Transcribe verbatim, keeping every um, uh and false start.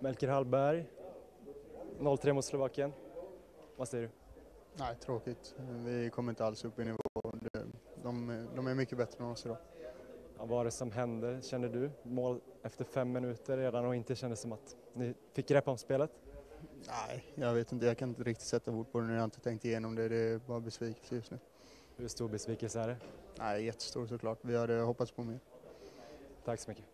Melker Hallberg, noll tre mot Slovakien. Vad säger du? Nej, tråkigt. Vi kommer inte alls upp i nivå. De, de är mycket bättre än oss idag. Ja, vad var det som hände, känner du? Mål efter fem minuter redan och inte kändes som att ni fick grepp om spelet? Nej, jag vet inte. Jag kan inte riktigt sätta ord på det när jag inte tänkt igenom det. Det är bara besvikelse just nu. Hur stor besvikelse är det? Nej, jättestor såklart. Vi hade hoppats på mer. Tack så mycket.